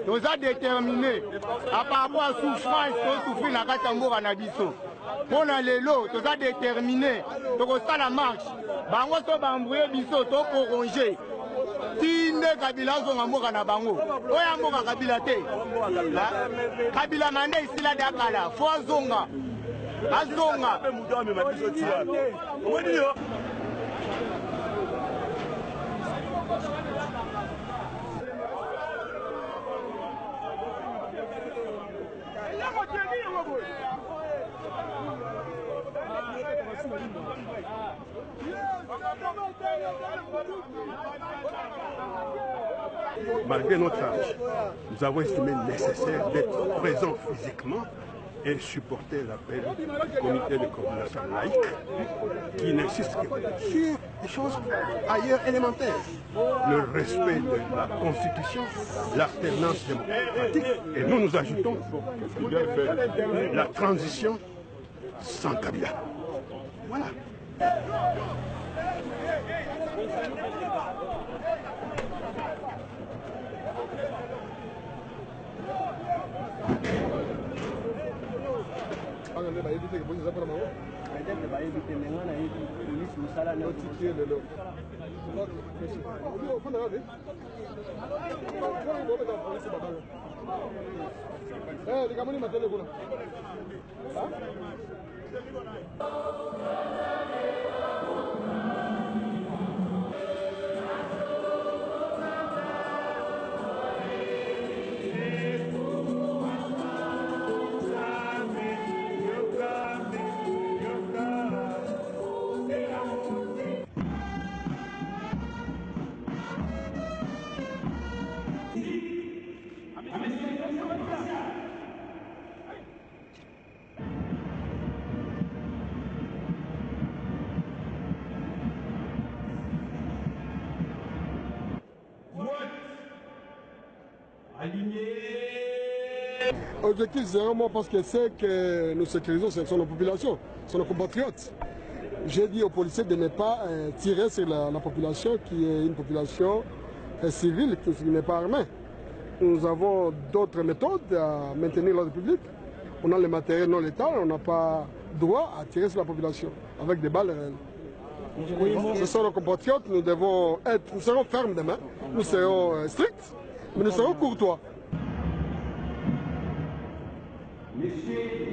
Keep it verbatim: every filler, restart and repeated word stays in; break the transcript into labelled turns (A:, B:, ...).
A: toza déterminé à par rapport à souffrance to souffrir na kati ya mboka na biso. Pona lelo toza déterminé tokosala marche bango so bambrouye biso to corronger tinde Kabila zonga mboka na bango oya mboka Kabila te Kabila mande isila dakala fo zonga azonga
B: Malgré notre âge, nous avons estimé nécessaire d'être présents physiquement et supporter l'appel du comité de coordination laïque qui n'insiste que sur des choses ailleurs élémentaires. Le respect de la Constitution, l'alternance démocratique et nous nous ajoutons la transition sans Kabila. Voilà.
C: Objectif zéro, moi, parce que c'est que nous sécurisons, ce sont nos populations, ce sont nos compatriotes. J'ai dit aux policiers de ne pas euh, tirer sur la, la population qui est une population euh, civile, qui n'est pas armée. Nous avons d'autres méthodes à maintenir l'ordre public. On a le matériel non létal, on n'a pas droit à tirer sur la population avec des balles réelles. Oui, ce sont nos compatriotes, nous devons être, nous serons fermes demain, nous serons euh, stricts, mais nous serons courtois.
D: Monsieur